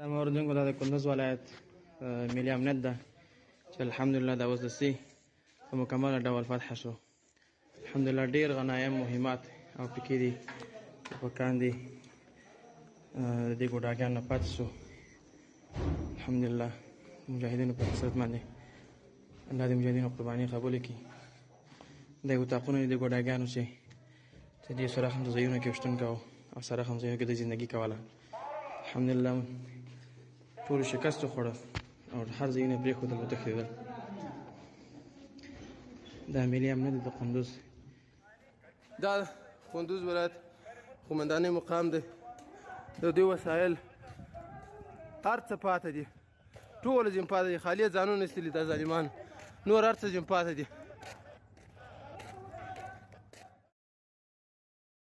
ما اوریدونکو دا د قندوز ولایت ملي امنیت ده چې الحمدلله دا اوس د سي په مکمله ډول فتح شو. الحمدلله ډېر غنایم مهمات او پکې دي ټوپکان دي د دې ګوډاګیانو نه پاتې شو. الحمدلله مجاهدینو په کثرت باندې الله د مجاهدینو قرباني قبوله کړي. دا اتاقونه دي د ګوډاګیانو چې دې سره هم د ځایونو کې شتون کاوه او سره هم ځایونو کې د زندګي کوله. الحمدلله ټولو شکست وخوړه او هر ځای نه پرېښودل وتښتېدل. دا ملي امنیت د قندوز، دا قندوز ولایت قومندانۍ مقام دی. د دوی وسایل هر څه پاته دي، ټول ځین پاته دي، خالي ځانونه ایستلي دا ظالمان، نور هر څه ځین پاته دي.